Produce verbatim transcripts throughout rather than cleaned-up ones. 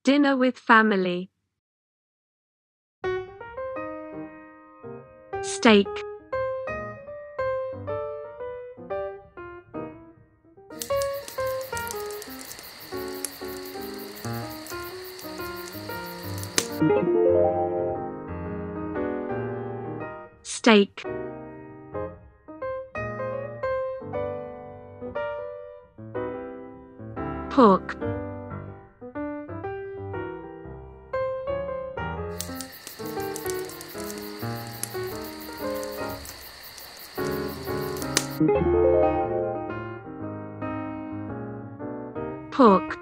Dinner with family. Steak. Steak. Pork. Pork.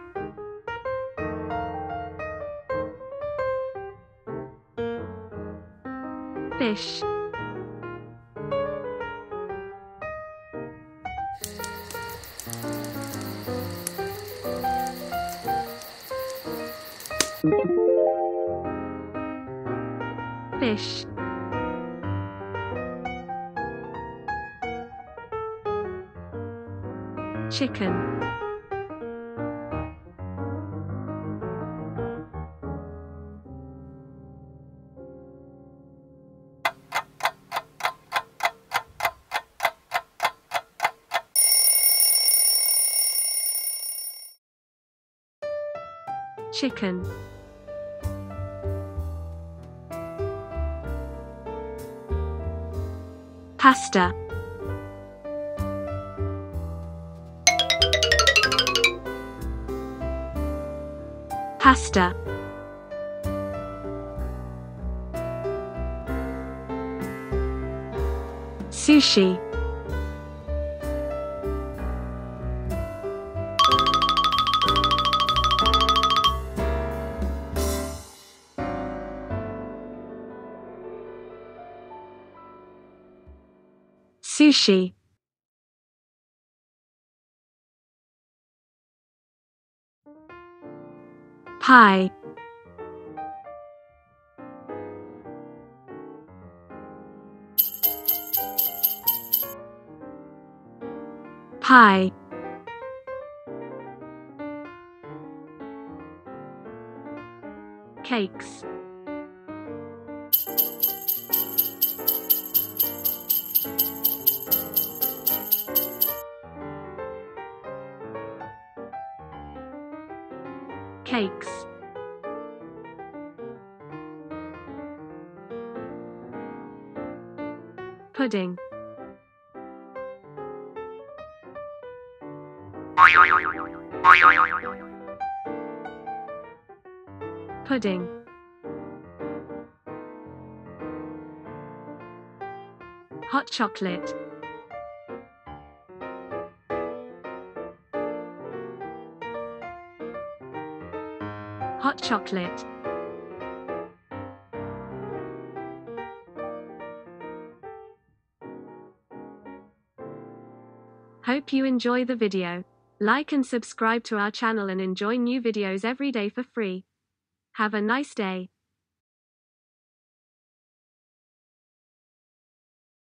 Fish. Fish. Chicken. Chicken. Pasta. Pasta. Sushi. Sushi. Pie. Pie. Cakes. Cakes. Pudding. Pudding. Hot chocolate. Hot chocolate. Hope you enjoy the video. Like and subscribe to our channel and enjoy new videos every day for free. Have a nice day.